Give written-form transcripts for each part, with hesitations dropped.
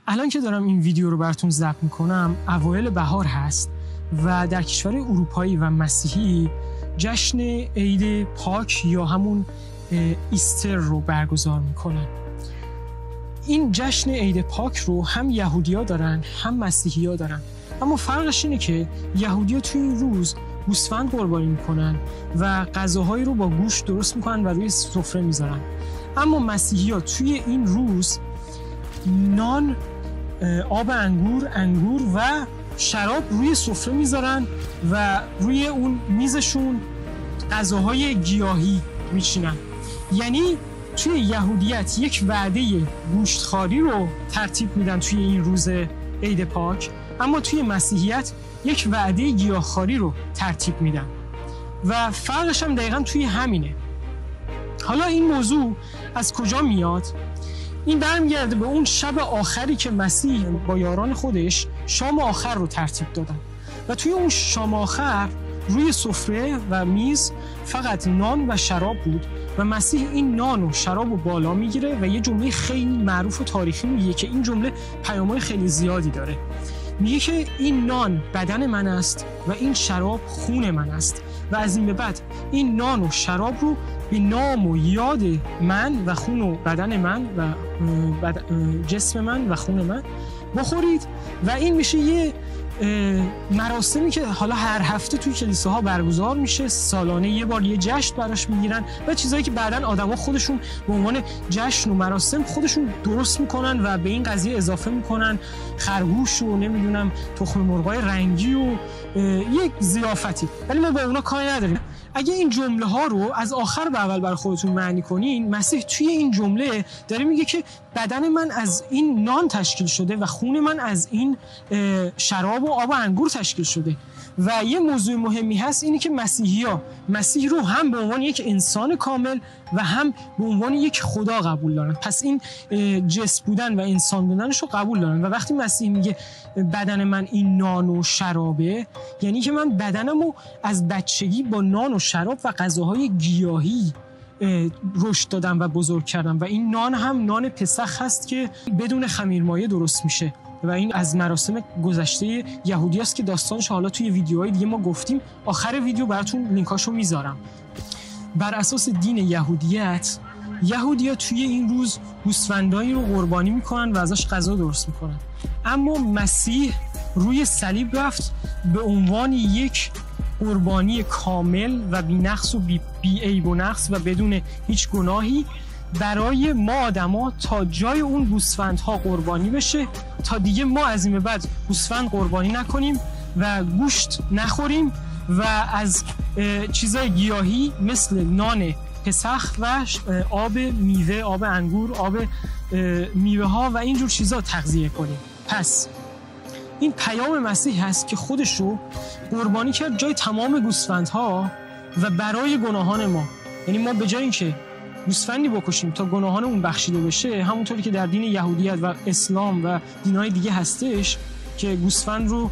الان که دارم این ویدیو رو براتون ضبط میکنم اوایل بهار هست و در کشور اروپایی و مسیحی جشن عید پاک یا همون ایستر رو برگزار میکنن. این جشن عید پاک رو هم یهودی‌ها دارن هم مسیحی‌ها دارن، اما فرقش اینه که یهودی‌ها توی این روز گوسفند قربانی میکنن و غذاهایی رو با گوشت درست میکنن و روی سفره میذارن، اما مسیحی‌ها توی این روز نان، آب انگور و شراب روی سفره میذارن و روی اون میزشون غذاهای گیاهی میچینن. یعنی توی یهودیت یک وعده گوشتخواری رو ترتیب میدن توی این روز عید پاک، اما توی مسیحیت یک وعده گیاهخواری رو ترتیب میدن و فرقش هم دقیقاً توی همینه. حالا این موضوع از کجا میاد؟ این برمیگرده به اون شب آخری که مسیح با یاران خودش شام آخر رو ترتیب دادن و توی اون شام آخر روی سفره و میز فقط نان و شراب بود و مسیح این نان و شراب رو بالا میگیره و یه جمله خیلی معروف و تاریخی میگه که این جمله پیام‌های خیلی زیادی داره. میگه که این نان بدن من است و این شراب خون من است و از این به بعد این نان و شراب رو به نام و یاد من و خون و بدن من و جسم من و خون من بخورید. و این میشه یه مراسمی که حالا هر هفته توی کلیساها برگزار میشه، سالانه یه بار یه جشن براش میگیرن و چیزایی که بعداً آدما خودشون به عنوان جشن و مراسم خودشون درست میکنن و به این قضیه اضافه میکنن خرگوش و نمیدونم تخم مرغای رنگی و یک ضیافتی، ولی ما با اونا کاری نداریم. اگه این جمله ها رو از آخر به اول برای خودتون معنی کنین، مسیح توی این جمله داره میگه که بدن من از این نان تشکیل شده و خون من از این شراب و آب انگور تشکیل شده. و یه موضوع مهمی هست، اینی که مسیح رو هم به عنوان یک انسان کامل و هم به عنوان یک خدا قبول دارن. پس این جسم بودن و انسان بودنش رو قبول دارن و وقتی مسیح میگه بدن من این نان و شرابه، یعنی که من بدنمو از بچگی با نان و شراب و غذاهای گیاهی رشد دادم و بزرگ کردم و این نان هم نان پسخ هست که بدون خمیرمایه درست میشه و این از مراسم گذشته یهودی است که داستانش حالا توی ویدیوهای دیگه ما گفتیم. آخر ویدیو براتون لینکاشو میذارم. بر اساس دین یهودیت، یهودی‌ها توی این روز گوسفندایی رو قربانی میکنن و ازش غذا درست میکنن، اما مسیح روی صلیب رفت به عنوان یک قربانی کامل و بی‌نقص و بی عیب و نقص و بدون هیچ گناهی برای ما آدما تا جای اون گوسفندها قربانی بشه، تا دیگه ما از این به بعد گوسفند قربانی نکنیم و گوشت نخوریم و از چیزای گیاهی مثل نان پسخ و آب میوه، آب انگور، آب میوه ها و اینجور چیزا تغذیه کنیم. پس این پیام مسیح هست که خودش رو قربانی کرد جای تمام گوسفندها و برای گناهان ما. یعنی ما به جای اینکه گوسفندی بکشیم تا گناهانمون بخشیده بشه، همونطوری که در دین یهودیت و اسلام و دینهای دیگه هستش که گوسفند رو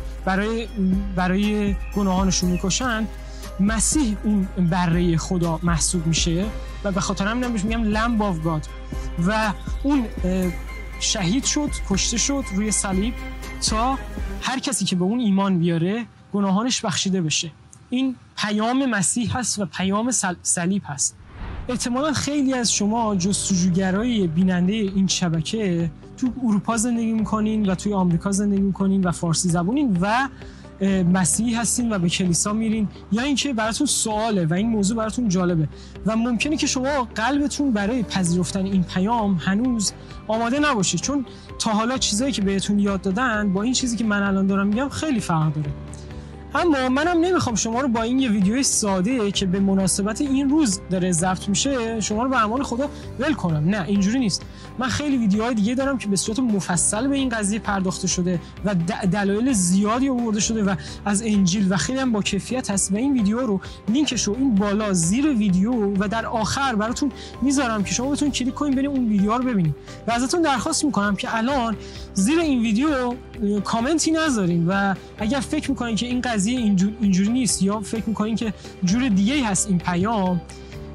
برای گناهانشون میکشن، مسیح اون بره خدا محسوب میشه و به خاطر همین بهش میگم لمب آف گاد و اون شهید شد، کشته شد روی صلیب تا هر کسی که به اون ایمان بیاره گناهانش بخشیده بشه. این پیام مسیح هست و پیام صلیب هست. احتمالاً خیلی از شما جستجوگرای بیننده این شبکه تو اروپا زندگی میکنین و توی آمریکا زندگی میکنین و فارسی زبونین و مسیحی هستین و به کلیسا میرین، یا اینکه براتون سواله و این موضوع براتون جالبه و ممکنه که شما قلبتون برای پذیرفتن این پیام هنوز آماده نباشه، چون تا حالا چیزایی که بهتون یاد دادن با این چیزی که من الان دارم میگم خیلی فرق داره. اما منم نمیخوام شما رو با این یه ویدیوی ساده که به مناسبت این روز داره ضبط میشه شما رو به امان خدا ول کنم. نه، اینجوری نیست. من خیلی ویدیوهای دیگه دارم که به صورت مفصل به این قضیه پرداخته شده و دلایل زیادی آورده شده و از انجیل و خیلی هم با کیفیت هست و این ویدیو رو لینکشو این بالا زیر ویدیو و در آخر براتون میذارم که شما بتونید کلیک کنید برید اون ویدیو رو ببینید. و ازتون درخواست میکنم که الان زیر این ویدیو کامنتی نذارین و اگر فکر میکنین که این قضیه اینجوری نیست یا فکر میکنین که جور دیگه‌ای هست این پیام،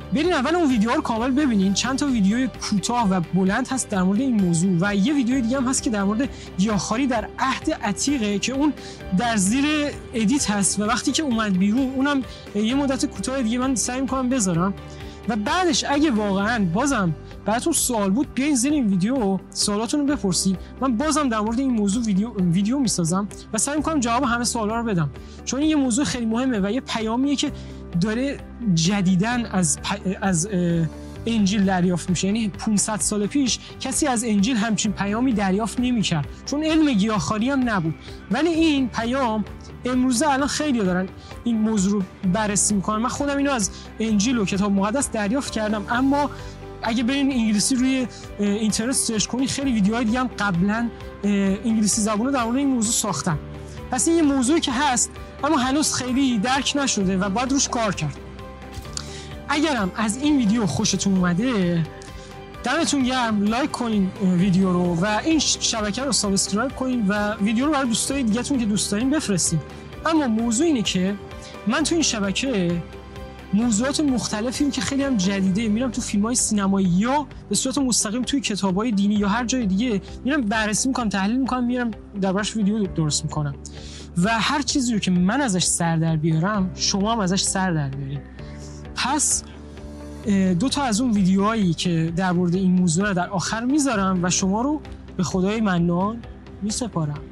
برین اول اون ویدیوها رو کامل ببینین. چند تا ویدیو کوتاه و بلند هست در مورد این موضوع و یه ویدیو دیگه هم هست که در مورد گیاهخواری در عهد عتیقه که اون در زیر ادیت هست و وقتی که اومد بیرون اونم یه مدت کوتاه دیگه من سعی می‌کنم بذارم. و بعدش اگه واقعا بازم براتون سوال بود بیاین زیر این ویدیو سوالاتون رو بپرسید. من بازم در مورد این موضوع ویدیو میسازم و سعی می‌کنم جواب همه سوالا رو بدم، چون این یه موضوع خیلی مهمه و یه پیامیه که داره جدیداً از انجیل دریافت میشه. یعنی 500 سال پیش کسی از انجیل همچین پیامی دریافت نمی‌کرد، چون علم گیاهخواری هم نبود. ولی این پیام امروزه الان خیلی دارن این موضوع رو بررسی میکنن. من خودم اینو از انجیل و کتاب مقدس دریافت کردم، اما اگه برین انگلیسی روی اینترنت سرچ کنید خیلی ویدیوهای دیگه هم قبلا انگلیسی زبانه در مورد این موضوع ساختن. پس این یه موضوعی که هست اما هنوز خیلی درک نشده و باید روش کار کرد. اگرم از این ویدیو خوشتون اومده دمتون گرم، لایک کنین ویدیو رو و این شبکه رو سابسکرایب کنین و ویدیو رو برای دوستای دیگه‌تون که دوست دارین بفرستین. اما موضوع اینه که من تو این شبکه موضوعات مختلفی که خیلی هم جدیده میرم تو فیلم‌های سینمایی یا به صورت مستقیم توی کتاب‌های دینی یا هر جای دیگه میرم بررسی می‌کنم، تحلیل می‌کنم، میرم دربارش ویدیو درست می‌کنم و هر چیزی رو که من ازش سر در بیارم شما هم ازش سر در بیارین. پس 2 تا از اون ویدیوهایی که در مورد این موضوع رو در آخر میذارم و شما رو به خدای منان میسپارم.